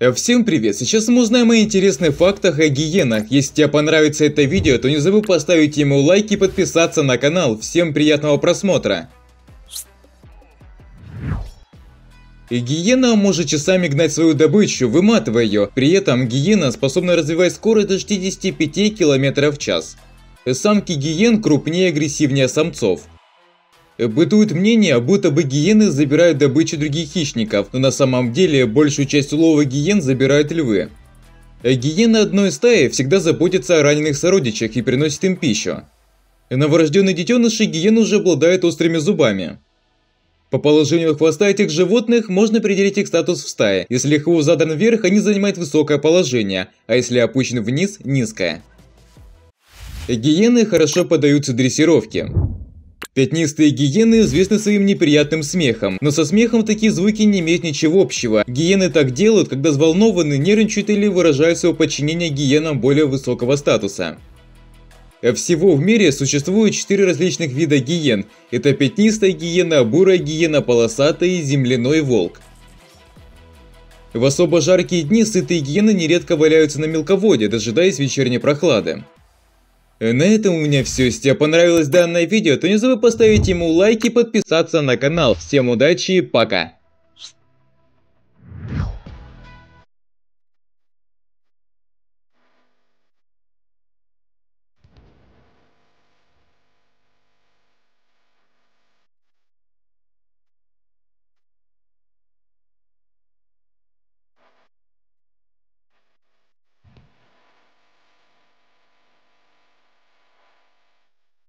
Всем привет! Сейчас мы узнаем о интересных фактах о гиенах. Если тебе понравится это видео, то не забудь поставить ему лайк и подписаться на канал. Всем приятного просмотра! Гиена может часами гнать свою добычу, выматывая ее. При этом гиена способна развивать скорость до 65 км в час. Самки гиен крупнее и агрессивнее самцов. Бытует мнение, будто бы гиены забирают добычу других хищников, но на самом деле большую часть улова гиен забирают львы. Гиены одной стаи всегда заботятся о раненых сородичах и приносят им пищу. Новорожденные детеныши гиен уже обладают острыми зубами. По положению хвоста этих животных можно определить их статус в стае. Если хвост задран вверх, они занимают высокое положение, а если опущен вниз – низкое. Гиены хорошо поддаются дрессировке. Пятнистые гиены известны своим неприятным смехом, но со смехом такие звуки не имеют ничего общего. Гиены так делают, когда взволнованы, нервничают или выражают свое подчинение гиенам более высокого статуса. Всего в мире существует 4 различных вида гиен. Это пятнистая гиена, бурая гиена, полосатая и земляной волк. В особо жаркие дни сытые гиены нередко валяются на мелководье, дожидаясь вечерней прохлады. На этом у меня все. Если тебе понравилось данное видео, то не забудь поставить ему лайк и подписаться на канал. Всем удачи и пока!